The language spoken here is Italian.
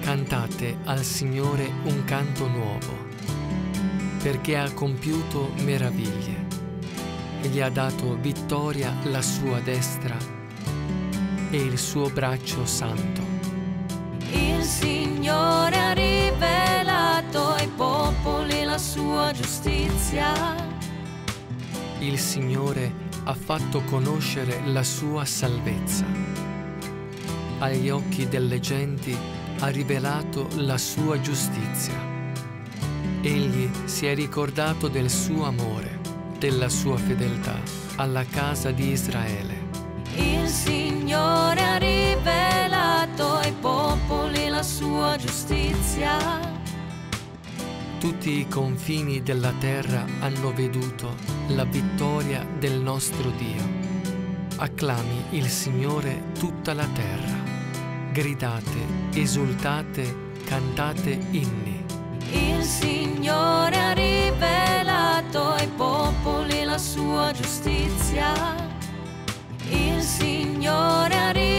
Cantate al Signore un canto nuovo, perché ha compiuto meraviglie. Gli ha dato vittoria la sua destra e il suo braccio santo. Il Signore ha rivelato ai popoli la sua giustizia. Il Signore ha fatto conoscere la sua salvezza. Agli occhi delle genti ha rivelato la sua giustizia. Egli si è ricordato del suo amore, della sua fedeltà alla casa di Israele. Il Signore ha rivelato ai popoli la sua giustizia. Tutti i confini della terra hanno veduto la vittoria del nostro Dio. Acclami il Signore tutta la terra. Gridate, esultate, cantate inni. Il Signore ha rivelato ai popoli la sua giustizia. Il Signore ha rivelato